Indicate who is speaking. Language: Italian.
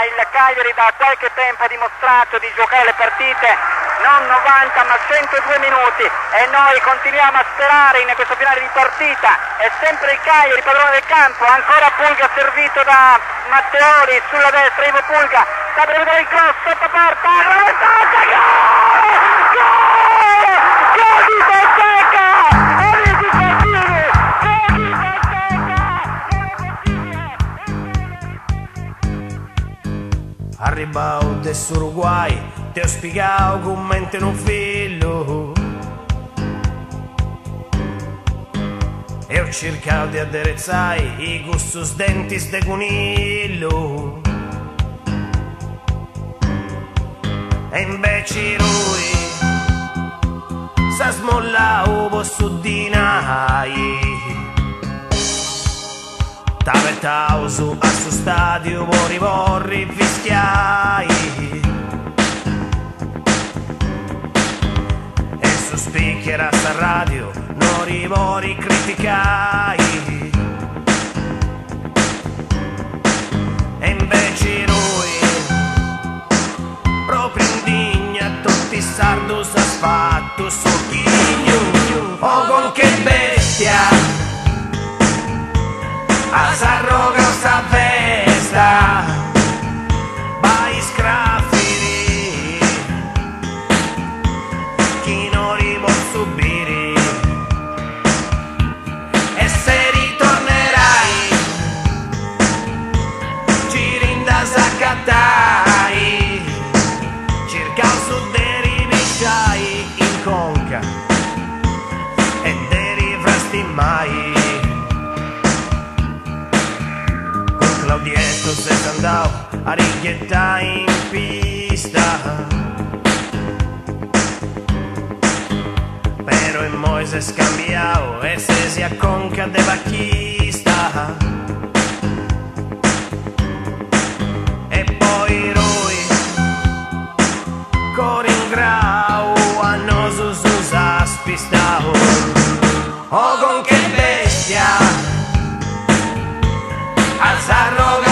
Speaker 1: il Cagliari da qualche tempo ha dimostrato di giocare le partite non 90 ma 102 minuti e noi continuiamo a sperare in questo finale di partita. È sempre il Cagliari padrone del campo, ancora Pulga servito da Matteoli sulla destra, Ivo Pulga sta per vedere il cross sotto porta, traversata, gol! Gol di Fonseca! Amici sportivi, gol di Fonseca!
Speaker 2: Arribau dell'Uruguay, ti ho spiegato come te un figlio e ho cercato di aderezzare i gustos denti de coniglio e invece lui s'ha smollato posso dinai t'avettavo su a suo stadio vorri fischiai e su speaker a sta radio non rivori criticai e invece lui proprio indigna tutti i sardo s'ha fatto socchigno oh con che bestia a s'arroga sta festa vai scraffiri chi non li può subire e se ritornerai ci rindas a cattai circa il sud deri visciai in conca e deri frasti mai Claudietto se andò a righettare in pista però in Moise scambiao e se si acconca de bacchista e poi lui coringrau a noso s'usa spistao oh con che bestia Alzarlo